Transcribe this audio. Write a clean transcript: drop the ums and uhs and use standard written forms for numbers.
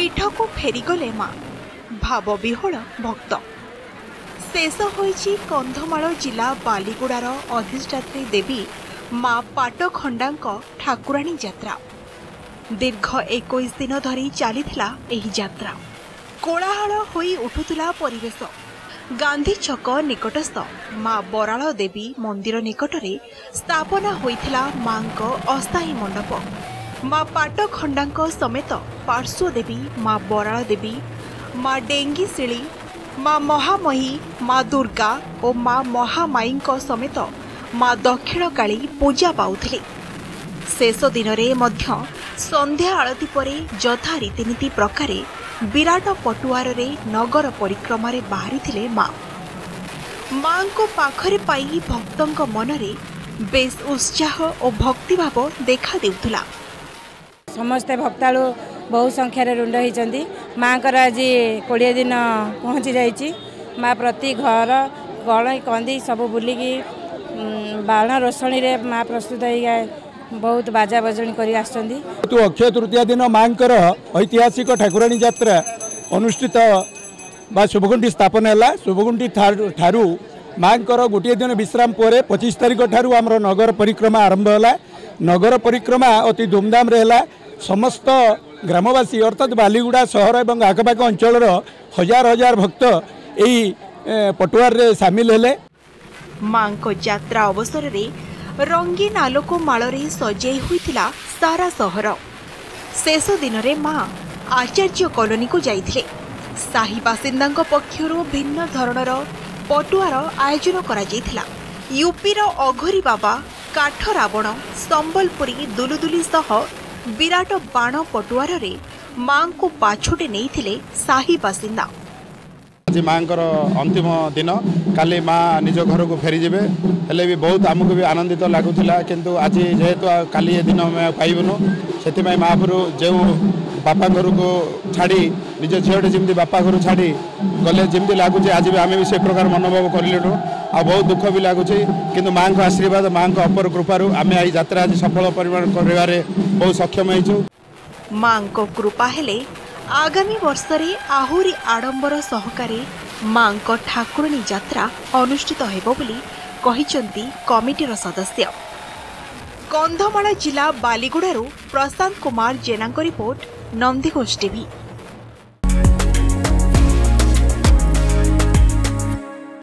पीठ को फेरीगले माँ भाव विह्वल भक्त। शेष होईची कंधमाल जिला बालीगुड़ार अधिष्ठात्री देवी माँ पाटखंडांक ठाकुराणी यात्रा। दीर्घ 21 दिन धरी चलीथिला एही यात्रा। कोलाहल होई उठुतुला परिवेश। गांधी छक निकटस्थ माँ बराल देवी मंदिर निकटरे स्थापना होइथिला माँक अस्थायी मंडप। माँ पाटखंडांक समेत पार्श्व देवी माँ बराल देवी, माँ डेंगीशिली, माँ महामही, माँ दुर्गा और माँ महामाईंक समेत माँ दक्षिण काली पूजा पाउथिले। शेष दिन में संध्या आलती परे यथा रीतिनीति प्रकारे विराट पटुआर रे नगर परिक्रमा रे बाहरी थिले माँ। माँ को पाखरे पाई भक्तंक मनरे बेस उत्साह और भक्तिभाव देखा देउथुला। समस्ते भक्तालु बहु संख्यार रुंड होती। माँ आज 20 दिन पहुँची जाइए। माँ प्रति घर गल कंदी सब बुलिकी बाण रोषणी रे माँ प्रस्तुत हो बहुत बाजा बजणी कर अक्षय तृतीया दिन माँ ऐतिहासिक ठाकुराणी यात्रा अनुष्ठित बा शुभकुंठी स्थापन है। शुभकुंठी ठारू माँ गोटे दिन विश्राम पर 25 तारिख ठारू आमर नगर परिक्रमा आरंभ है। नगर परिक्रमा अति धूमधाम है। समस्त ग्रामवासी अर्थात बालीगुड़ा सहर और आखपाख अंचल हजार हजार भक्त यही पटुआर रे सामिल हेले। माँ को यात्रा अवसर रे रंगीन आलोक माଳରେ सजाई होइथिला सारा सहर। शेष दिन में माँ आचार्य कॉलोनी को जाइथिले। साही बासिंदांक पक्षरु भिन्न धरणर पटुआर आयोजन करा जाइथिला। यूपी रो अघोरी बाबा, काठ रावण, संबलपुरी दुलुदुली सह विराट बाण पटुआर रे माँ को पाछोटे नैथिले साही बासिंदा। आज माँ अंतिम दिन काली माँ निज घर को फेरी जाए हेले भी बहुत आमको भी आनंदित लगुला। किंतु आज जेहेतु काली दिन पाइबुनु से महापुरु जो बापा घर को छाड़ी निज झीटे जमी बापा घर छाड़ी गले जमी लगुच आज भी आम भी से प्रकार मनोभाव करूँ। आ बहुत दुख भी लगुच किंतु माँ को आशीर्वाद माँ को अपर कृपारू आम आई यात्रा आज सफल परिमाण कर बहुत सक्षम हो। माँ को कृपा हेले आगामी वर्ष रे आहुरी आडंबर सहकारे माँ को ठाकुराणी यात्रा अनुष्ठित हेबो बोली कहिचंती कमिटीर सदस्य। कंधमाल जिला बालीगुड़ारू प्रशांत कुमार जेना रिपोर्ट, नंदीघोष टीवी।